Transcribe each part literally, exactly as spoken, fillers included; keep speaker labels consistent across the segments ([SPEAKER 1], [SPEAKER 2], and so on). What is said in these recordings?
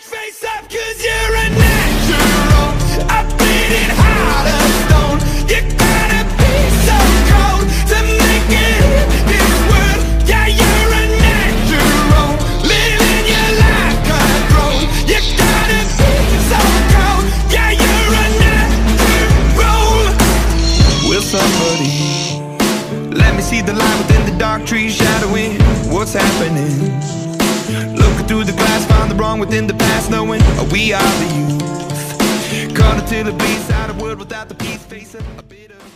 [SPEAKER 1] Face up, cause you're a natural. I bleed it hard as stone. You gotta be so cold to make it in this world. Yeah, you're a natural. Living your life control. You gotta be so cold. Yeah, you're a natural. Will somebody let me see the light within the dark trees shadowing what's happening? Looking through the glass, found the wrong within the past, knowing we are the youth. Caught until it bleeds out a world without the peace, facing a bit of.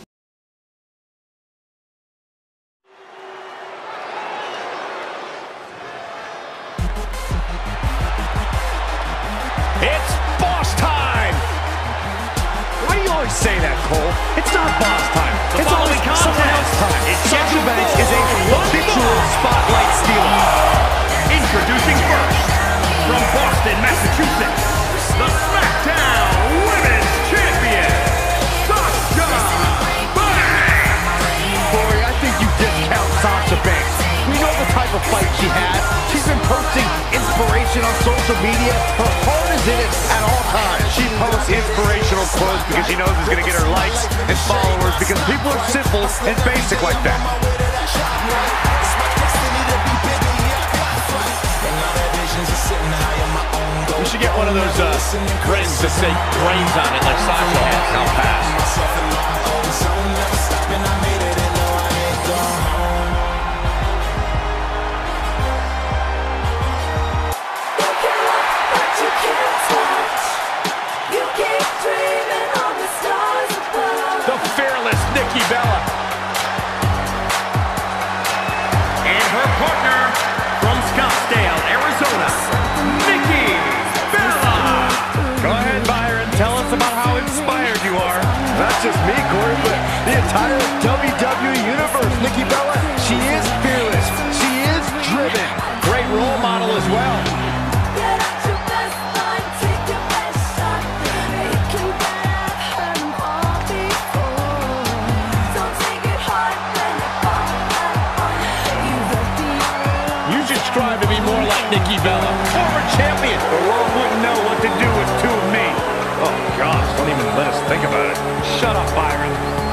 [SPEAKER 2] It's boss time! Why do you always say that, Cole? It's not boss time. The it's always someone else's time. Sasha Banks is a habitual spotlight stealer. Introducing first, from Boston, Massachusetts, the SmackDown Women's Champion, Sasha Banks! Corey, I think you discount Sasha Banks. We know the type of fight she has. She's been posting inspiration on social media. Her heart is in it at all times. She posts inspirational quotes because she knows it's going to get her likes and followers because people are simple and basic like that. We should get one of those uh, friends to say brains on it like Sasha has. I'll pass. The fearless Nikki Bella. And her partner from Scottsdale, Arizona, Nikki Bella. Go ahead, Byron. Tell us about how inspired you are. Not just me, Corey, but the entire W W E Universe. Nikki Bella, she is fearless. She is driven. Great role model as well. Strive to be more like Nikki Bella, former champion. The world wouldn't know what to do with two of me. Oh gosh, don't even let us think about it. Shut up, Byron.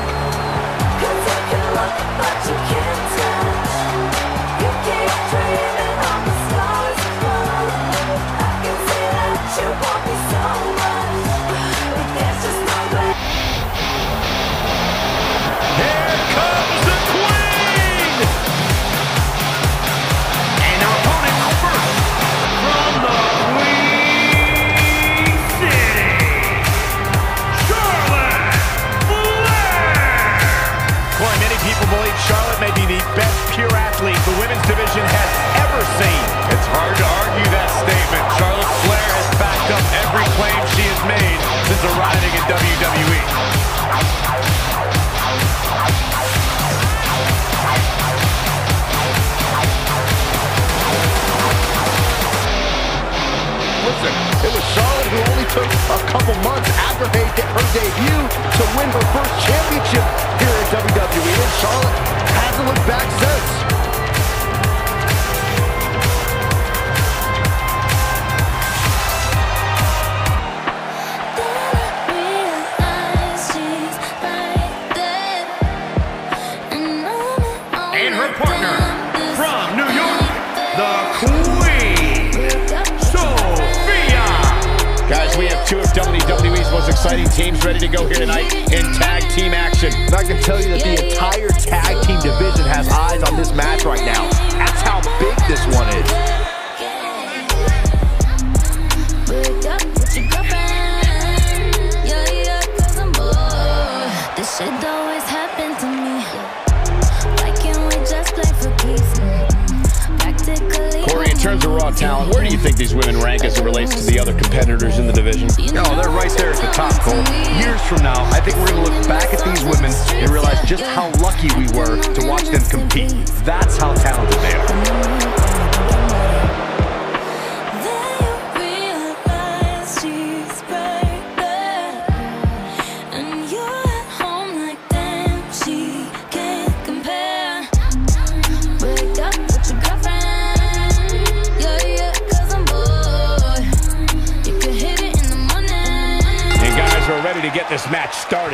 [SPEAKER 2] Charlotte may be the best pure athlete the women's division has ever seen. It's hard to argue that statement. Charlotte Flair has backed up every claim she has made since arriving in W W E. Listen, it was Charlotte who only took a couple months after her debut to win her first championship here in W W E, and Charlotte hasn't looked back since. And her partner from New York, the Queen, Sophia. Guys, we have two of W W E's most exciting teams ready to go here tonight in tag team action. And I can tell you that the entire tag team division has eyes on this match right now. That's how big this one is.
[SPEAKER 3] This shit always happened to me. Why can't we just play for keeps? Practically.
[SPEAKER 2] Corey, in terms of raw talent, where do you think these women rank as it relates to the other competitors in the division?
[SPEAKER 4] Oh, they're right there at the top, Cole. Years from now, I think we're going to look back at these women and realize just how lucky we were to watch them compete. That's how talented they are.
[SPEAKER 2] this match started.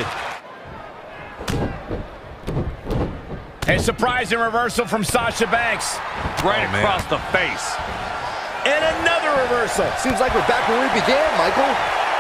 [SPEAKER 2] A surprising reversal from Sasha Banks. Right oh, across man. the face. And another reversal.
[SPEAKER 5] Seems like we're back where we began, Michael.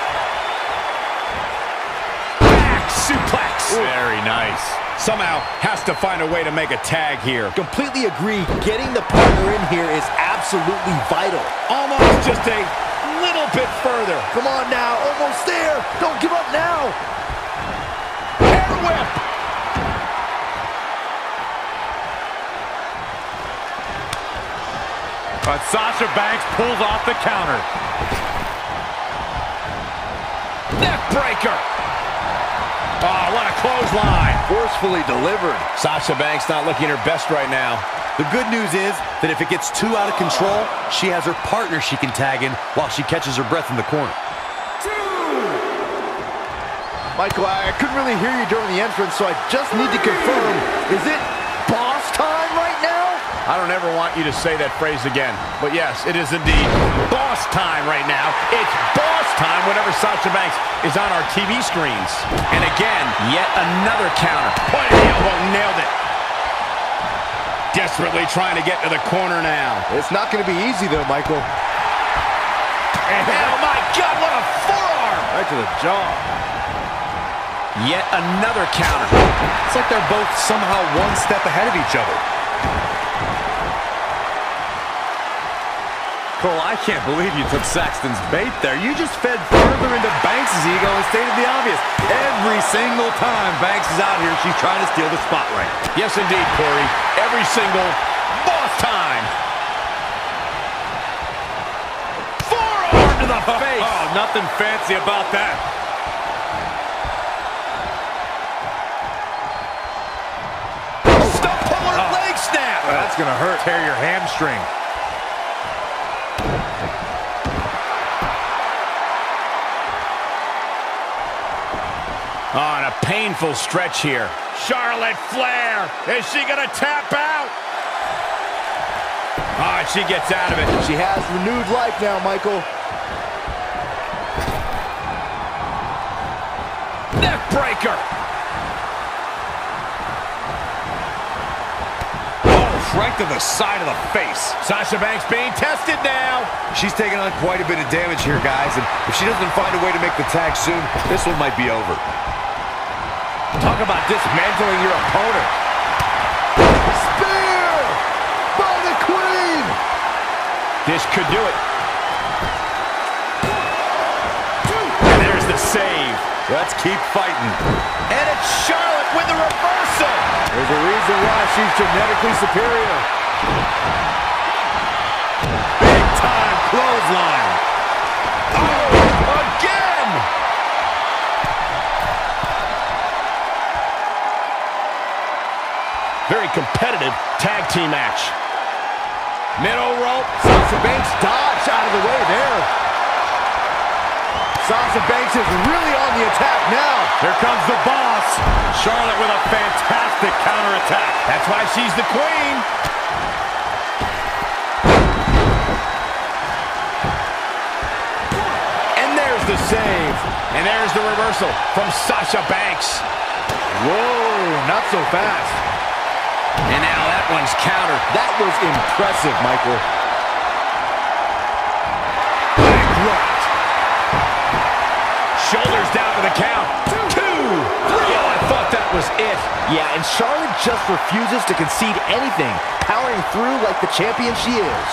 [SPEAKER 2] Back suplex.
[SPEAKER 5] Ooh.
[SPEAKER 2] Very nice. Somehow has to find a way to make a tag here.
[SPEAKER 5] Completely agree. Getting the partner in here is absolutely vital.
[SPEAKER 2] Almost just a little bit further.
[SPEAKER 5] Come on now. Almost there. Don't give up now.
[SPEAKER 2] Air whip.
[SPEAKER 4] But Sasha Banks pulls off the counter.
[SPEAKER 2] Neck breaker. Oh, what a clothesline.
[SPEAKER 5] Forcefully delivered.
[SPEAKER 2] Sasha Banks not looking her best right now.
[SPEAKER 6] The good news is that if it gets too out of control, she has her partner she can tag in while she catches her breath in the corner.
[SPEAKER 5] Michael, I couldn't really hear you during the entrance, so I just need to confirm. Is it boss time right now?
[SPEAKER 2] I don't ever want you to say that phrase again. But yes, it is indeed boss time right now. It's boss time whenever Sasha Banks is on our T V screens. And again, yet another counter. Point of the elbow, nailed it. Desperately trying to get to the corner now.
[SPEAKER 5] It's not going to be easy though, Michael.
[SPEAKER 2] And oh my God, what a forearm!
[SPEAKER 5] Right to the jaw.
[SPEAKER 2] Yet another counter.
[SPEAKER 4] It's like they're both somehow one step ahead of each other. Cole, I can't believe you took Saxton's bait there. You just fed further into Banks' ego and stated the obvious. Every single time Banks is out here, she's trying to steal the spotlight.
[SPEAKER 2] Yes, indeed, Corey. Every single boss time. Forearm to the face.
[SPEAKER 4] Oh, nothing fancy about that.
[SPEAKER 2] Stump puller oh. leg snap.
[SPEAKER 4] Oh, that's going to hurt. Tear your hamstring.
[SPEAKER 2] On a painful stretch here. Charlotte Flair. Is she going to tap out? Oh, she gets out of it.
[SPEAKER 5] She has renewed life now, Michael.
[SPEAKER 2] Neck breaker.
[SPEAKER 4] Oh, right to the side of the face.
[SPEAKER 2] Sasha Banks being tested now.
[SPEAKER 6] She's taking on quite a bit of damage here, guys, and if she doesn't find a way to make the tag soon, this one might be over.
[SPEAKER 2] Talk about dismantling your opponent.
[SPEAKER 5] Spear by the Queen.
[SPEAKER 2] This could do it. And there's the save.
[SPEAKER 6] Let's keep fighting.
[SPEAKER 2] And it's Charlotte with the reversal.
[SPEAKER 5] There's a reason why she's genetically superior.
[SPEAKER 4] Big time clothesline.
[SPEAKER 2] Oh, again. Very competitive tag team match. Middle rope.
[SPEAKER 5] Sasha Banks dodged out of the way there. Sasha Banks is really on the attack now.
[SPEAKER 4] Here comes the boss. Charlotte with a fantastic counterattack.
[SPEAKER 2] That's why she's the queen. And there's the save. And there's the reversal from Sasha Banks.
[SPEAKER 5] Whoa, not so fast.
[SPEAKER 2] And now that one's countered.
[SPEAKER 5] That was impressive, Michael.
[SPEAKER 2] Back right. Shoulders down to the count. Two, three. Oh, I thought that was it.
[SPEAKER 5] Yeah, and Charlotte just refuses to concede anything, powering through like the champion she is.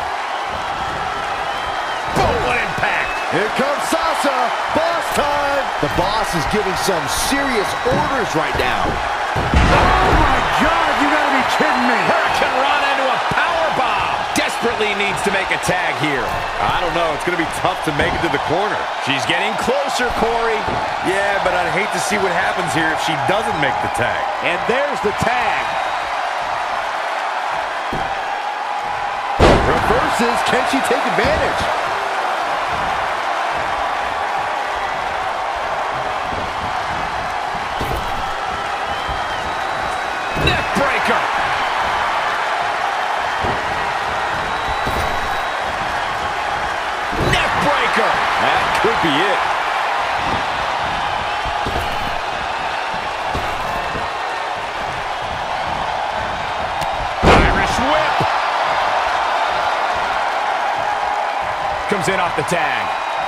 [SPEAKER 2] Oh, what impact.
[SPEAKER 5] Here comes Sasha. Boss time. The boss is giving some serious orders right now.
[SPEAKER 4] Oh, my God. You got to be kidding me.
[SPEAKER 2] Hurricane Rana into a powerbomb. Desperately needs to make a tag here.
[SPEAKER 6] I don't know. It's going to be tough to make it to the corner.
[SPEAKER 2] She's getting closer, Corey.
[SPEAKER 6] Yeah, but I'd hate to see what happens here if she doesn't make the tag.
[SPEAKER 2] And there's the tag.
[SPEAKER 5] Reverses. Can she take advantage?
[SPEAKER 2] Neck breaker. Neck breaker.
[SPEAKER 6] That could be it.
[SPEAKER 2] comes in off the tag.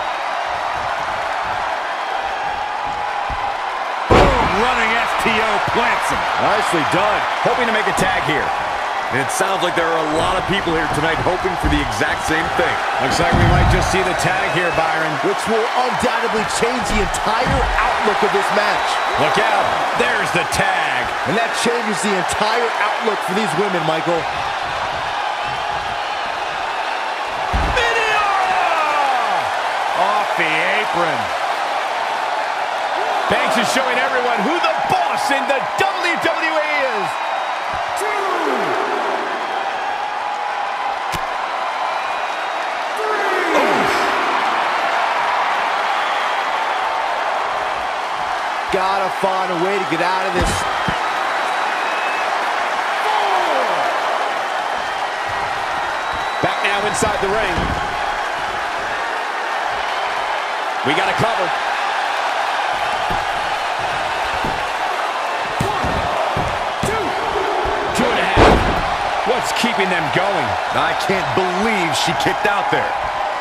[SPEAKER 2] Boom, running S T O plants him.
[SPEAKER 5] Nicely done.
[SPEAKER 2] Hoping to make a tag here.
[SPEAKER 6] And it sounds like there are a lot of people here tonight hoping for the exact same thing.
[SPEAKER 2] Looks like we might just see the tag here, Byron.
[SPEAKER 5] Which will undoubtedly change the entire outlook of this match.
[SPEAKER 2] Look out. There's the tag.
[SPEAKER 5] And that changes the entire outlook for these women, Michael.
[SPEAKER 2] Off the apron. Banks is showing everyone who the boss in the W W E is.
[SPEAKER 5] Gotta find a way to get out of this.
[SPEAKER 2] Back now inside the ring. We got a cover. One, two, two and a half. What's keeping them going?
[SPEAKER 6] I can't believe she kicked out there.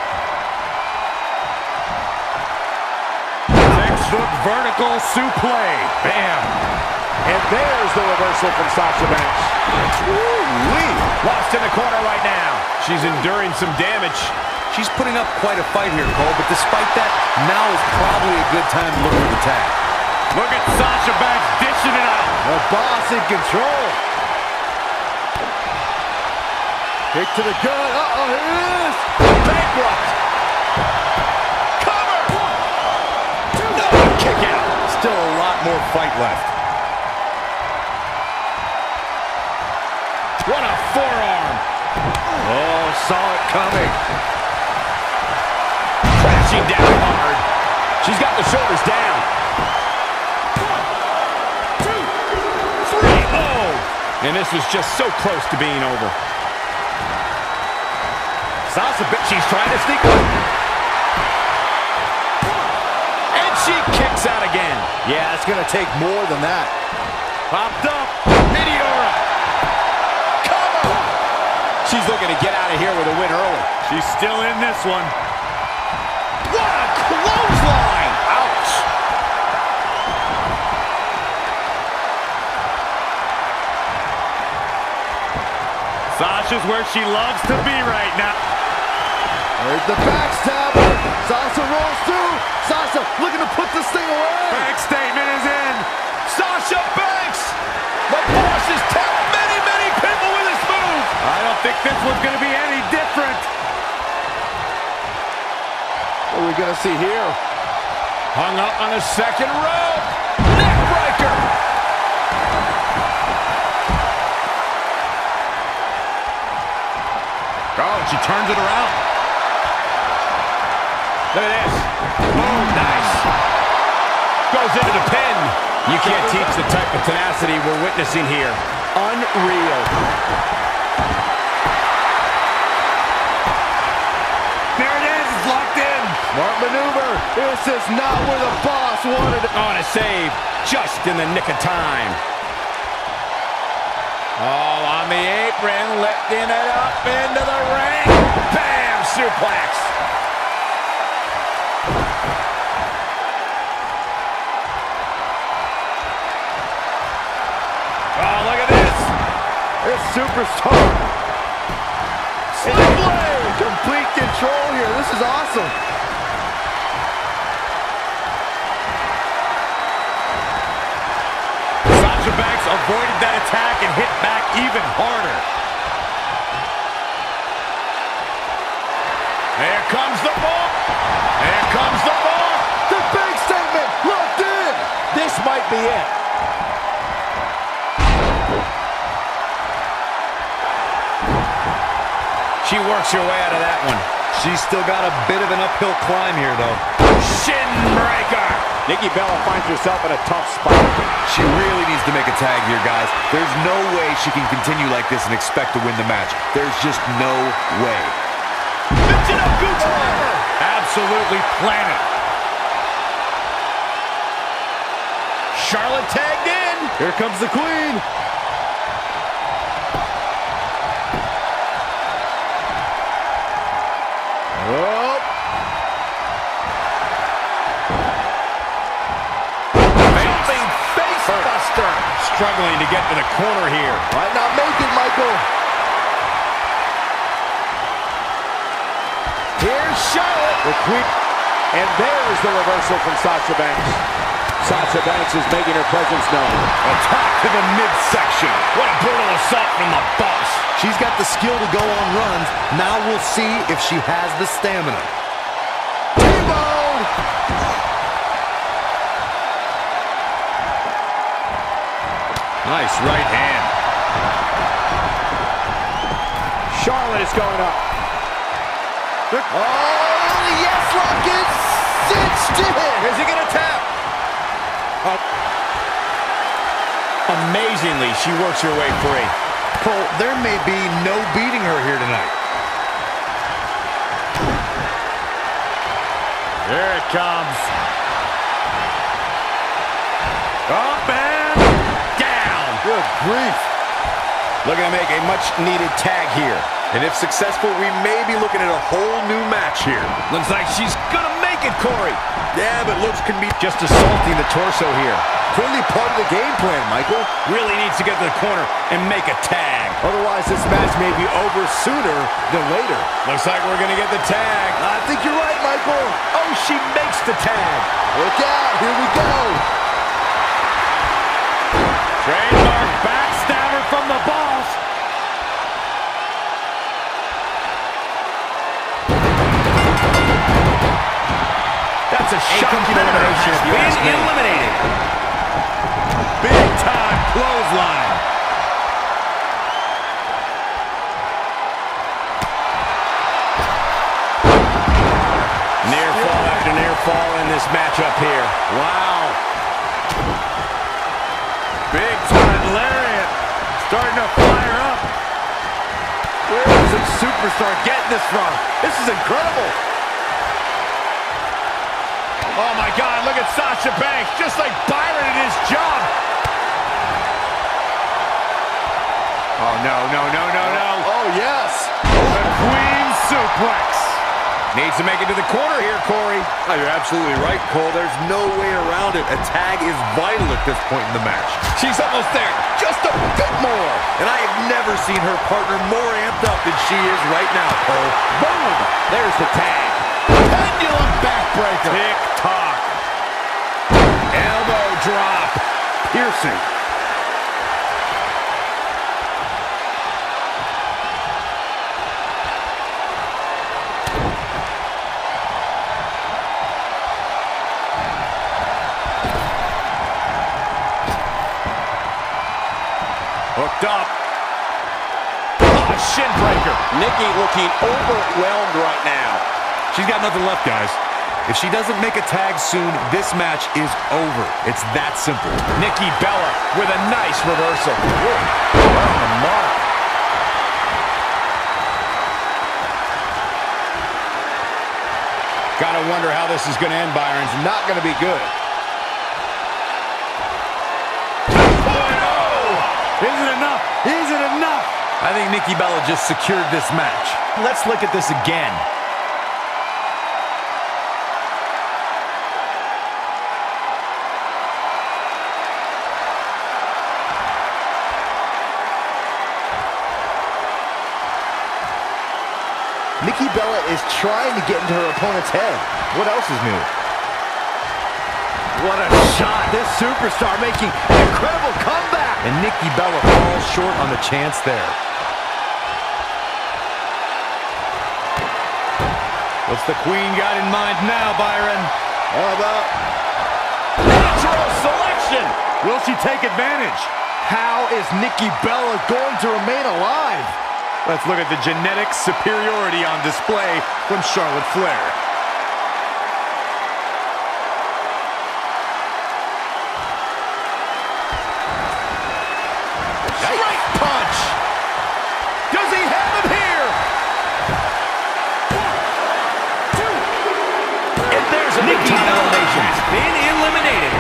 [SPEAKER 2] Textbook vertical suplex. Bam. And there's the reversal from Sasha Banks. Woo-wee. Lost in the corner right now. She's enduring some damage.
[SPEAKER 6] She's putting up quite a fight here, Cole, but despite that, now is probably a good time to look for the tag.
[SPEAKER 2] Look at Sasha Banks dishing it out.
[SPEAKER 5] The boss in control. Kick to the gut. Uh-oh, here it is.
[SPEAKER 2] Bankrupt. Cover. One, two, no, kick out.
[SPEAKER 6] Still a lot more fight left.
[SPEAKER 2] What a forearm.
[SPEAKER 6] Oh, saw it coming.
[SPEAKER 2] Crashing down hard. She's got the shoulders down. One, two, three. Oh! And this was just so close to being over. Sasha, she's trying to sneak one. And she kicks out again.
[SPEAKER 5] Yeah, it's going to take more than that.
[SPEAKER 2] Popped up. Meteora. Cover. She's looking to get out of here with a win early. She's still in this one. What a clothesline! Ouch! Sasha's where she loves to be right now.
[SPEAKER 5] There's the backstabber. Sasha rolls through. Sasha looking to put this thing away.
[SPEAKER 2] Banks statement is in. Sasha Banks! The boss has tapped many, many people with this move. I don't think this one's going to be any different.
[SPEAKER 5] What are we going to see here?
[SPEAKER 2] Hung up on the second rope. Neckbreaker. Oh, she turns it around. Look at this. Boom, nice. Goes into the pin. You can't teach the type of tenacity we're witnessing here. Unreal. There it is, it's locked in.
[SPEAKER 5] Smart maneuver. This is not where the boss wanted it.
[SPEAKER 2] On a save, just in the nick of time. Oh, on the apron, lifting it up into the ring. Bam, suplex. Oh, look at this.
[SPEAKER 5] This superstar. Sling blade. Complete control here. This is awesome.
[SPEAKER 2] Sasha Banks avoided that attack and hit back even harder. There comes the ball. There comes the ball.
[SPEAKER 5] The big statement locked in.
[SPEAKER 2] This might be it. She works her way out of that one.
[SPEAKER 6] She's still got a bit of an uphill climb here, though.
[SPEAKER 2] Shin breaker. Nikki Bella finds herself in a tough spot.
[SPEAKER 6] She really needs to make a tag here, guys. There's no way she can continue like this and expect to win the match. There's just no way.
[SPEAKER 2] Absolutely planet. Charlotte tagged in.
[SPEAKER 5] Here comes the queen. Oh,
[SPEAKER 2] struggling to get to the corner here.
[SPEAKER 5] Might not make it, Michael.
[SPEAKER 2] Here's Charlotte. The queen. And there's the reversal from Sasha Banks. Sasha Banks is making her presence known. Attack to the midsection. What a brutal assault from the boss.
[SPEAKER 4] She's got the skill to go on runs. Now we'll see if she has the stamina.
[SPEAKER 5] T-bone!
[SPEAKER 2] Nice right hand. Charlotte is going up.
[SPEAKER 5] Oh, yes, lock it. Cinched in.
[SPEAKER 2] Is he going to tap? Uh, amazingly, she works her way free.
[SPEAKER 4] Cole, there may be no beating her here tonight.
[SPEAKER 2] There it comes. Up and down.
[SPEAKER 5] Good grief.
[SPEAKER 2] Looking to make a much-needed tag here.
[SPEAKER 6] And if successful, we may be looking at a whole new match here.
[SPEAKER 2] Looks like she's gonna make it, Corey.
[SPEAKER 6] Yeah, but looks can be
[SPEAKER 2] Just assaulting the torso here.
[SPEAKER 5] Clearly part of the game plan, Michael.
[SPEAKER 2] Really needs to get to the corner and make a tag.
[SPEAKER 5] Otherwise, this match may be over sooner than later.
[SPEAKER 2] Looks like we're gonna get the tag.
[SPEAKER 5] I think you're right, Michael.
[SPEAKER 2] Oh, she makes the tag.
[SPEAKER 5] Look out. Here we go.
[SPEAKER 2] Trademark backstabber from the boss. That's a shocking elimination. Being eliminated. Big time clothesline. Near fall after near fall in this matchup here. Wow. Big time lariat. Starting to fire up.
[SPEAKER 5] Where is this superstar getting this from? This is incredible.
[SPEAKER 2] Oh my God, look at Sasha Banks, just like Byron in his job. Oh no, no, no, no, no.
[SPEAKER 5] Oh, yes.
[SPEAKER 2] The Queen Suplex. Needs to make it to the corner here, Corey.
[SPEAKER 6] Oh, you're absolutely right, Cole. There's no way around it. A tag is vital at this point in the match.
[SPEAKER 2] She's almost there, just a bit more.
[SPEAKER 6] And I have never seen her partner more amped up than she is right now, Cole.
[SPEAKER 2] Boom, there's the tag. Pendulum backbreaker. Tick tock. Elbow drop. Piercing. Hooked up. Oh, shin breaker. Nikki looking overwhelmed right now.
[SPEAKER 6] She's got nothing left, guys. If she doesn't make a tag soon, this match is over. It's that simple.
[SPEAKER 2] Nikki Bella with a nice reversal. Right on the mark. Gotta wonder how this is gonna end, Byron. It's not gonna be good. Is it enough? Is it enough?
[SPEAKER 6] I think Nikki Bella just secured this match.
[SPEAKER 2] Let's look at this again.
[SPEAKER 5] Nikki Bella is trying to get into her opponent's head. What else is new?
[SPEAKER 2] What a shot. This superstar making an incredible comeback.
[SPEAKER 4] And Nikki Bella falls short on the chance there.
[SPEAKER 2] What's the Queen got in mind now, Byron?
[SPEAKER 5] How about...
[SPEAKER 2] Natural selection.
[SPEAKER 5] Will she take advantage? How is Nikki Bella going to remain alive?
[SPEAKER 2] Let's look at the genetic superiority on display from Charlotte Flair. Straight punch! Does he have him here? One, two. And there's a Nikki Bella has been eliminated.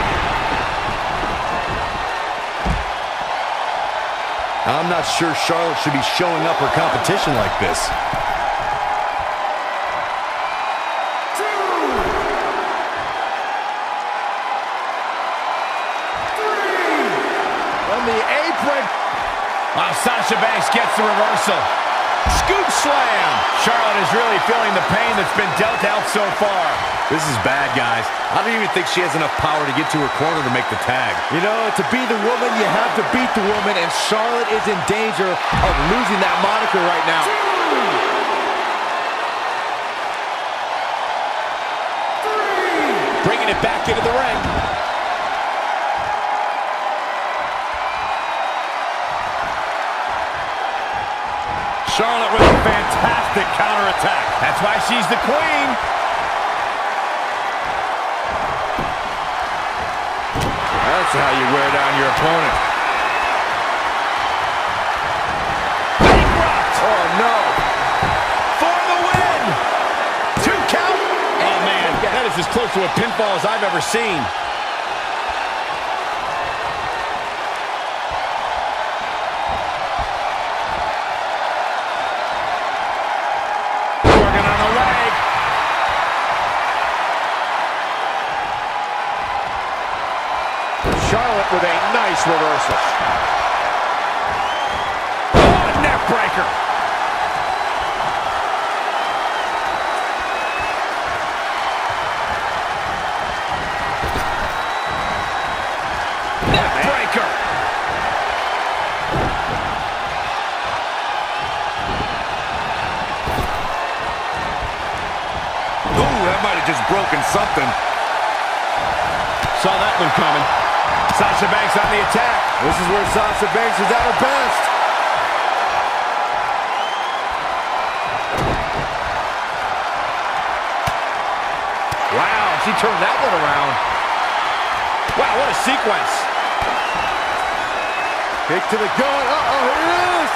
[SPEAKER 4] I'm not sure Charlotte should be showing up her competition like this.
[SPEAKER 5] Let me
[SPEAKER 2] the reversal. Scoop slam. Charlotte is really feeling the pain that's been dealt out so far.
[SPEAKER 6] This is bad, guys. I don't even think she has enough power to get to her corner to make the tag.
[SPEAKER 5] You know, to be the woman, you have to beat the woman, and Charlotte is in danger of losing that moniker right now.
[SPEAKER 2] Bringing it back into the ring. Charlotte with a fantastic counterattack. That's why she's the queen. That's how you wear down your opponent. Bankrupt.
[SPEAKER 5] Oh, no.
[SPEAKER 2] For the win. Two count. Oh, man, that is as close to a pinfall as I've ever seen. Charlotte with a nice reversal. Oh, neck breaker. Neck breaker.
[SPEAKER 6] Ooh, that might have just broken something.
[SPEAKER 2] Saw that one coming. Sasha Banks on the attack.
[SPEAKER 5] This is where Sasha Banks is at her best.
[SPEAKER 2] Wow, she turned that one around. Wow, what a sequence.
[SPEAKER 5] Kick to the gut. Uh-oh, here it is.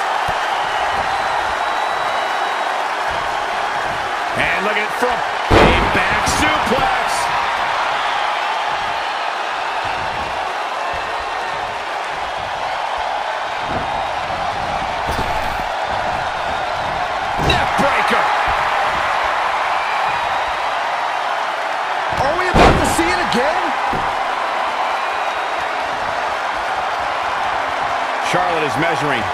[SPEAKER 2] And look at it from a back suplex. Breaker.
[SPEAKER 5] Are we about to see it again?
[SPEAKER 2] Charlotte is measuring.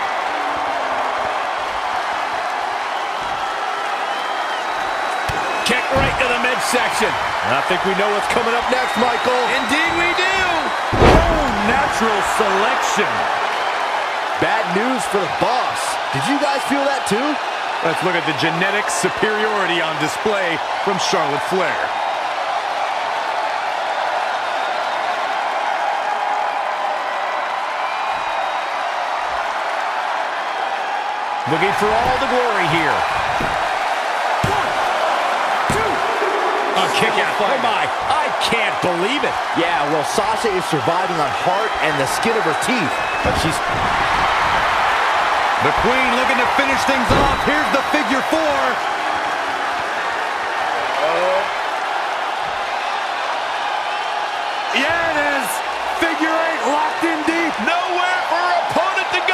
[SPEAKER 2] Kick right to the midsection.
[SPEAKER 5] I think we know what's coming up next, Michael.
[SPEAKER 2] Indeed we do.
[SPEAKER 5] Oh, natural selection. Bad news for the boss. Did you guys feel that too?
[SPEAKER 2] Let's look at the genetic superiority on display from Charlotte Flair. Looking for all the glory here. One, two. A kick out. Oh my, I can't believe it.
[SPEAKER 5] Yeah, well, Sasha is surviving on heart and the skin of her teeth. But she's...
[SPEAKER 6] The Queen looking to finish things off. Here's the figure four.
[SPEAKER 5] Uh,
[SPEAKER 2] yeah, it is. Figure eight locked in deep. Nowhere for her opponent to go.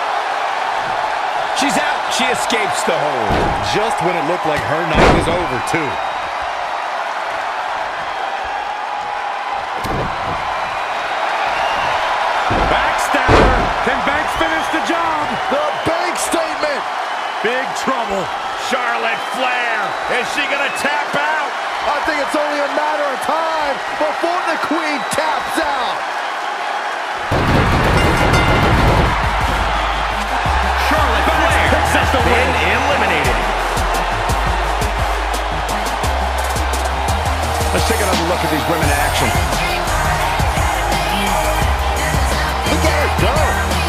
[SPEAKER 2] She's out. She escapes the hold.
[SPEAKER 6] Just when it looked like her night was over, too.
[SPEAKER 2] Backstabber. Can Banks finish the job?
[SPEAKER 5] the bank statement.
[SPEAKER 2] Big trouble. Charlotte Flair. Is she going to tap out?
[SPEAKER 5] I think it's only a matter of time before the Queen taps out.
[SPEAKER 2] Charlotte Flair picks up the win. Eliminated. Let's take another look at these women in action.
[SPEAKER 5] Look at her go.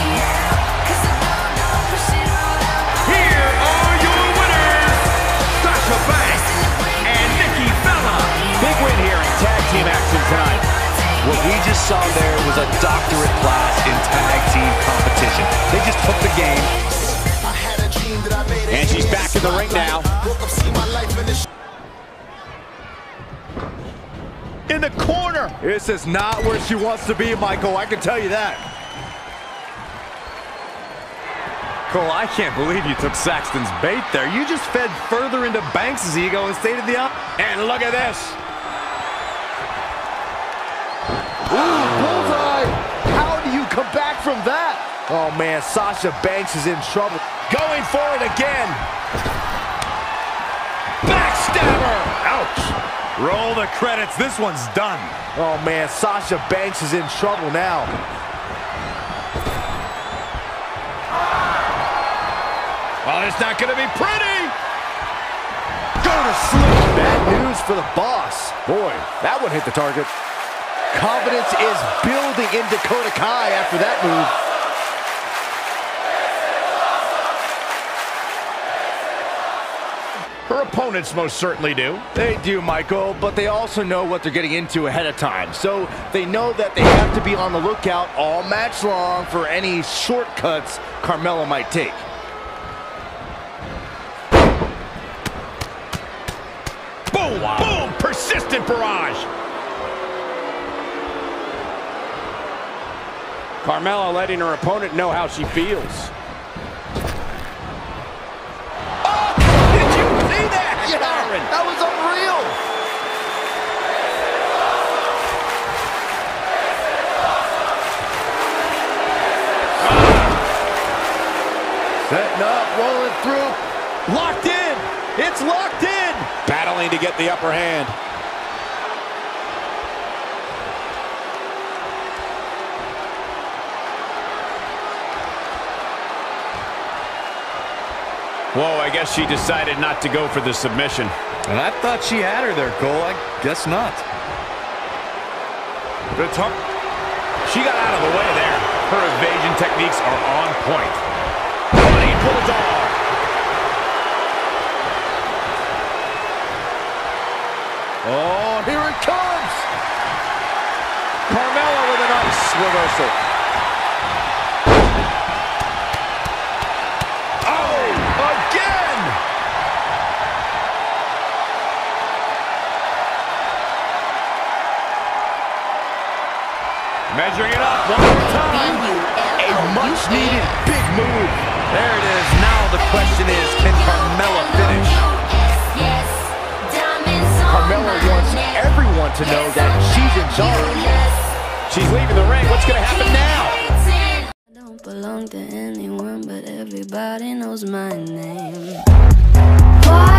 [SPEAKER 2] Here are your winners, Sasha Banks and Nikki Bella. Big win here in tag team action tonight.
[SPEAKER 6] What we just saw there was a doctorate class in tag team competition. They just took the game.
[SPEAKER 2] And she's back in the ring now. In the corner.
[SPEAKER 5] This is not where she wants to be, Michael. I can tell you that.
[SPEAKER 6] Cole, I can't believe you took Saxton's bait there. You just fed further into Banks' ego and stated the up.
[SPEAKER 2] And look at this.
[SPEAKER 5] Ooh, bullseye. How do you come back from that? Oh, man, Sasha Banks is in trouble.
[SPEAKER 2] Go going for it again. Backstabber. Ouch. Roll the credits. This one's done.
[SPEAKER 5] Oh, man, Sasha Banks is in trouble now.
[SPEAKER 2] Well, it's not going to be pretty.
[SPEAKER 5] Go to sleep. Bad news for the boss. Boy, that one hit the target. Confidence is building in Dakota Kai after that move.
[SPEAKER 2] Her opponents most certainly do.
[SPEAKER 5] They do, Michael, but they also know what they're getting into ahead of time. So they know that they have to be on the lookout all match long for any shortcuts Carmella might take.
[SPEAKER 2] Boom, wow. Boom, persistent barrage. Carmella letting her opponent know how she feels.
[SPEAKER 5] Yeah, that was unreal. Setting up, rolling through. Locked in. It's locked in.
[SPEAKER 2] Battling to get the upper hand. Whoa, I guess she decided not to go for the submission.
[SPEAKER 4] And I thought she had her there, Cole. I guess not.
[SPEAKER 2] The top. She got out of the way there. Her evasion techniques are on point. Bloody bulldog.
[SPEAKER 5] Oh, here it comes.
[SPEAKER 2] Carmella with a nice reversal. Measuring it up one more time.
[SPEAKER 5] A much-needed big move.
[SPEAKER 6] There it is. Now the question is, can Carmella finish?
[SPEAKER 5] Carmella wants everyone to know that she's in charge.
[SPEAKER 2] She's leaving the ring. What's going to happen now?
[SPEAKER 3] I don't belong to anyone, but everybody knows my name. Why?